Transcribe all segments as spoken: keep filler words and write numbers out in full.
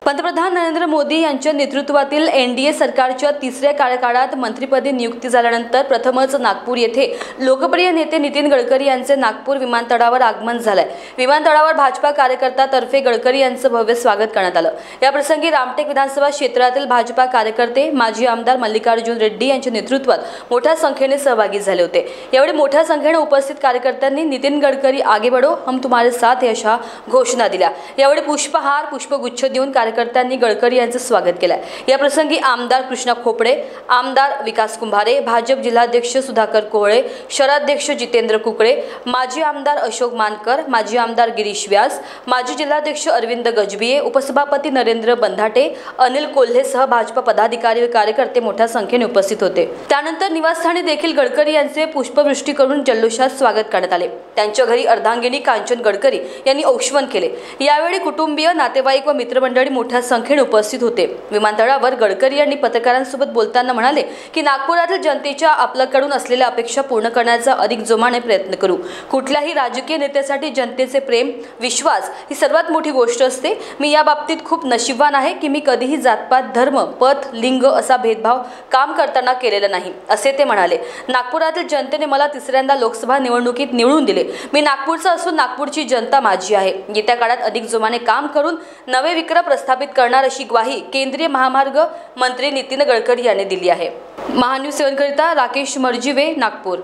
पंतप्रधान नरेंद्र मोदी यांच्या नेतृत्वातील एनडीए सरकारच्या तिसऱ्या कार्यकाळात मंत्रिपदी नियुक्ती झाल्यानंतर प्रथमच नागपूर येथे लोकप्रिय नेते नितीन गडकरी यांचे नागपूर विमानतळावर आगमन झाले। विमानतळावर भाजपा कार्यकर्त्यांतर्फे गडकरी यांचे भव्य स्वागत करण्यात आले। या प्रसंगी रामटेक विधानसभा क्षेत्रातील भाजपा कार्यकर्ते माजी आमदार मल्लिकार्जुन रेड्डी यांच्या नेतृत्वात मोठ्या संख्येने सहभागी झाले होते। यावेळी मोठ्या संख्येने उपस्थित कार्यकर्त्यांनी नितीन गडकरी आगे बढ़ो हम तुम्हारे साथ अशा घोषणा दिल्या। यावेळी पुष्पहार पुष्पगुच्छ देऊन कार्यकर्त्यांनी गडकरी यांचे स्वागत केले। या प्रसंगी आमदार कृष्णा खोपडे, आमदार विकास कुंभारे, भाजप जिल्हाध्यक्ष सुधाकर कोहळे, शहराध्यक्ष जितेंद्र कुकडे, माजी आमदार अशोक मानकर, माजी आमदार गिरीश व्यास, माजी जिल्हाध्यक्ष अरविंद गजबिये, उपसभापती नरेंद्र बंधाटे, अनिल कोल्हेसह भाजपा पदाधिकारी व कार्यकर्ते मोठ्या संख्येने उपस्थित होते। त्यानंतर निवासस्थानी देखील गडकरी यांचे पुष्पवृष्टी करून जल्लोषात स्वागत करण्यात आले। त्यांच्या घरी अर्धांगिनी कांचन गडकरी यांनी औक्षवण केले। यावेळी कुटुंबीय, नातेवाईक व मित्रमंडळी मोठ्या संख्येने उपस्थित होते। विमानतळावर गडकरी यांनी पत्रकारांसोबत बोलताना म्हणाले की नागपुरातील जनतेच्या आपल्याकडून असलेल्या अपेक्षा पूर्ण करण्याचा अधिक जोमाने प्रयत्न करू। कुठल्याही राजकीय नेत्यासाठी जनतेचे प्रेम, विश्वास ही सर्वात मोठी गोष्ट असते। मी या बाबतीत खूप नशीबवान आहे की मी कधीही जातपात, धर्म, पथ, लिंग असा भेदभाव काम करताना केलेला नाही, असे ते म्हणाले। नागपुरातील जनतेने मला तिसऱ्यांदा लोकसभा निवडणुकीत निवडून दिले। मी नागपूरचा असून नागपूरची जनता माझी आहे। येत्या काळात अधिक जोमाने काम करून नवे विक्रम प्रस्थापित करणार अशी ग्वाही केंद्रीय महामार्ग मंत्री नितीन गडकरी यांनी दिली आहे। महान्यूज सेवन करिता राकेश मर्जीवे, नागपूर।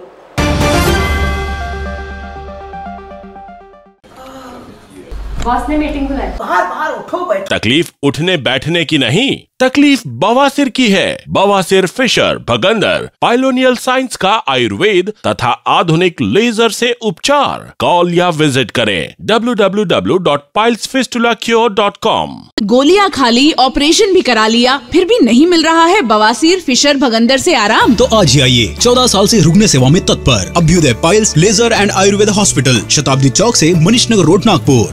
बॉस ने मीटिंग बुलाई। बाहर बाहर उठो बैठो। तकलीफ उठने बैठने की नहीं, तकलीफ बवासीर की है। बवासीर, फिशर, भगंदर, पाइलोनियल साइंस का आयुर्वेद तथा आधुनिक लेजर से उपचार। कॉल या विजिट करें W W W dot piles fistula cure dot com. गोलियां खा ली, ऑपरेशन भी करा लिया, फिर भी नहीं मिल रहा है बवासीर, फिशर, भगंदर से आराम? तो आज ही आइए, चौदह साल से रुग्ण सेवा में तत्पर Abhyuday piles laser and Ayurved hospital, Shatabdi Chowk से मनीष नगर रोड, नागपुर।